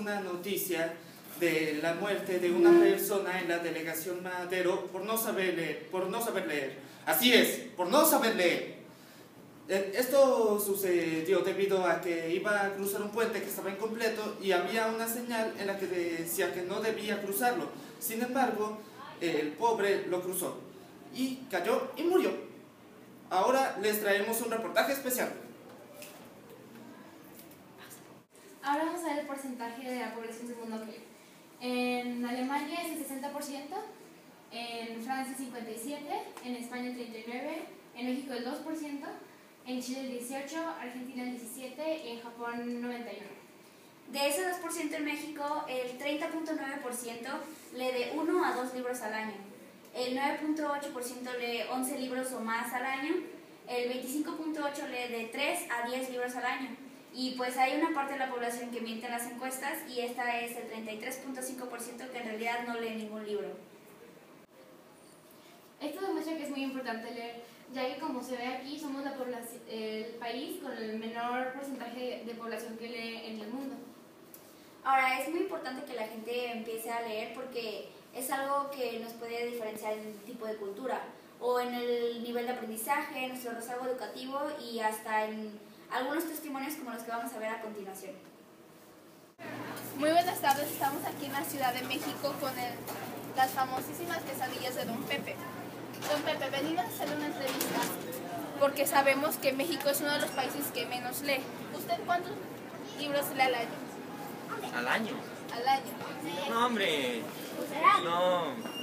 una noticia de la muerte de una persona en la delegación Madero por no saber leer. Así es, por no saber leer. Esto sucedió debido a que iba a cruzar un puente que estaba incompleto y había una señal en la que decía que no debía cruzarlo. Sin embargo, el pobre lo cruzó y cayó y murió. Ahora les traemos un reportaje especial. Ahora vamos a ver el porcentaje de la población del mundo que lee. En Alemania es el 60%, en Francia 57%, en España el 39%, en México el 2%, en Chile el 18%, Argentina el 17% y en Japón 91%. De ese 2% en México, el 30.9% lee de 1 a 2 libros al año, el 9.8% lee 11 libros o más al año, el 25.8% lee de 3 a 10 libros al año. Y pues hay una parte de la población que miente en las encuestas y esta es el 33.5% que en realidad no lee ningún libro. Esto demuestra que es muy importante leer, ya que como se ve aquí somos el país con el menor porcentaje de población que lee en el mundo. Ahora, es muy importante que la gente empiece a leer porque es algo que nos puede diferenciar en el tipo de cultura o en el nivel de aprendizaje, en nuestro rezago educativo y hasta en algunos testimonios como los que vamos a ver a continuación. Muy buenas tardes, estamos aquí en la Ciudad de México con las famosísimas quesadillas de Don Pepe. Don Pepe, venimos a hacerle una entrevista porque sabemos que México es uno de los países que menos lee. ¿Usted cuántos libros lee al año? ¿Al año? Al año. No, hombre, no.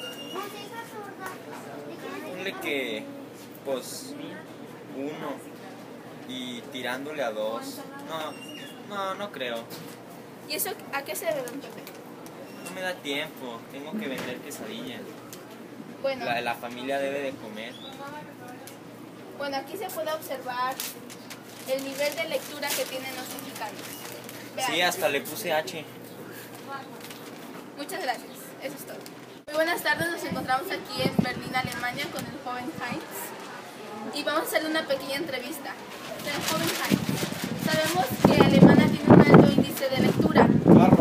Ponle que, pues, 1 y tirándole a 2. No creo. ¿Y eso a qué se debe, Don Pepe? No me da tiempo, tengo que vender quesadillas. Bueno, La familia debe de comer. bueno, aquí se puede observar el nivel de lectura que tienen los mexicanos. Vean. Sí, hasta le puse H. Muchas gracias, eso es todo. Muy buenas tardes, nos encontramos aquí en Berlín, Alemania con el joven Heinz y vamos a hacerle una pequeña entrevista. El joven Heinz, sabemos que Alemania tiene un alto índice de lectura. Claro.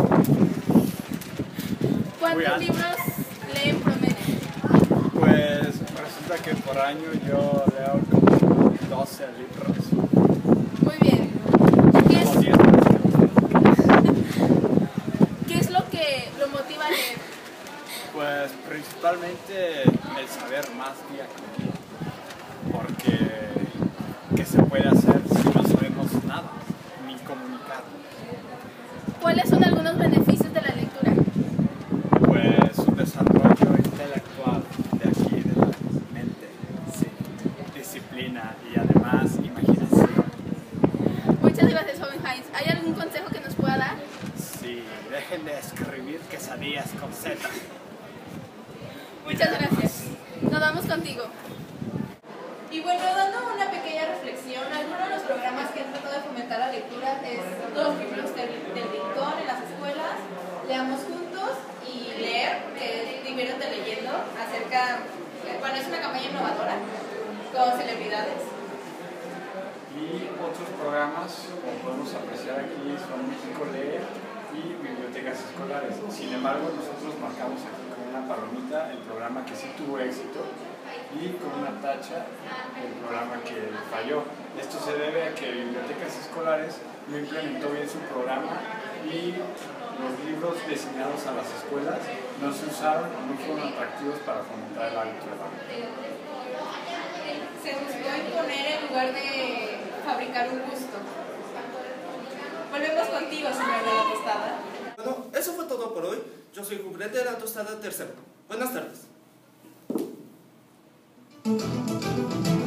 ¿Cuántos libros lee en promedio? Pues resulta que por año yo leo como 12 libros. Muy bien. O 10. ¿Qué es lo que lo motiva a leer? Pues principalmente el saber más día con día. Porque ¿qué se puede hacer si no sabemos nada? Ni comunicar. ¿Cuáles son algunos beneficios de la lectura? Pues un desarrollo intelectual de aquí, de la mente, sí. Disciplina y además imaginación. Muchas gracias, joven Heinz. ¿Hay algún consejo que nos pueda dar? Sí, dejen de escribir quesadillas con Z. Muchas gracias. Nos vamos contigo. Y bueno, dando una pequeña reflexión, algunos de los programas que han tratado de fomentar la lectura es los libros del Rincón en las escuelas, Leamos Juntos y Leer, que es Diviértete Leyendo, bueno, es una campaña innovadora con celebridades. Y otros programas, como podemos apreciar aquí, son México Lee y bibliotecas escolares. Sin embargo, nosotros marcamos aquí con una palomita el programa que sí tuvo éxito y con una tacha el programa que falló. Esto se debe a que Bibliotecas Escolares no implementó bien su programa y los libros destinados a las escuelas no se usaron o no fueron atractivos para fomentar el hábito de la lectura. Se buscó imponer en lugar de fabricar un gusto. Volvemos contigo, señor de la Tostada. Bueno, eso fue todo por hoy. Yo soy Jubrel de la Tostada Tercero. Buenas tardes.